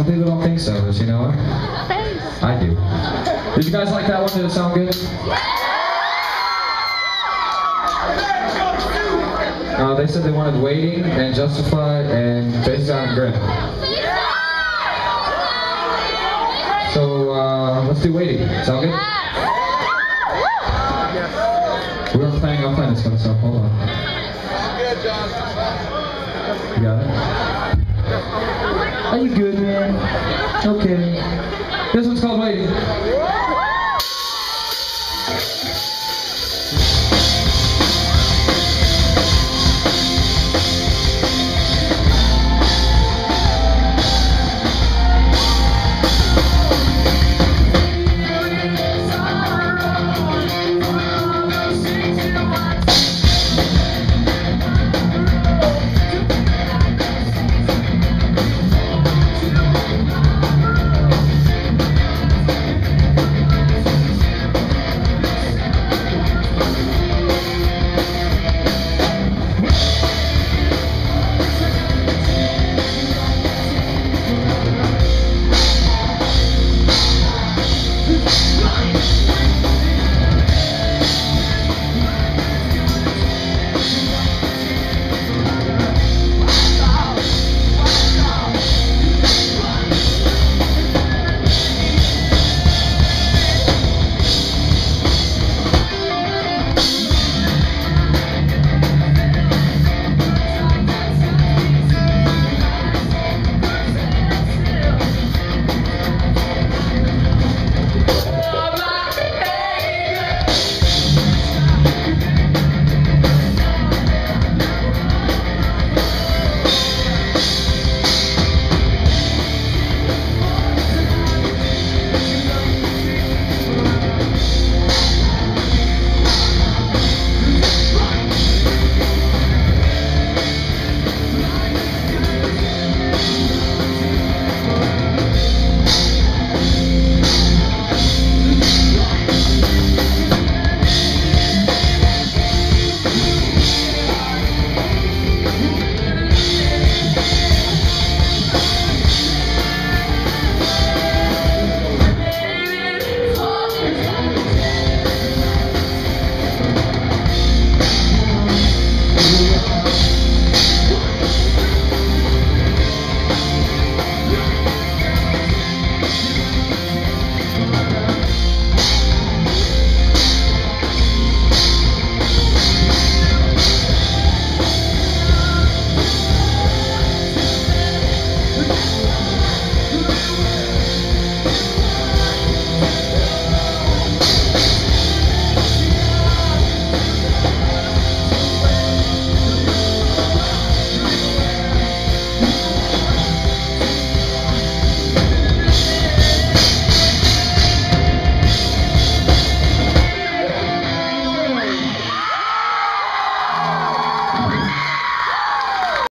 Some people don't think so, but you know what? I do. Did you guys like that one? Did it sound good? They said they wanted Waiting and Justified and Face Down and Grin. So let's do Waiting. Sound good? We weren't planning on playing this one, so hold on. Good, John. You got it? Are you good, man? Okay. This one's called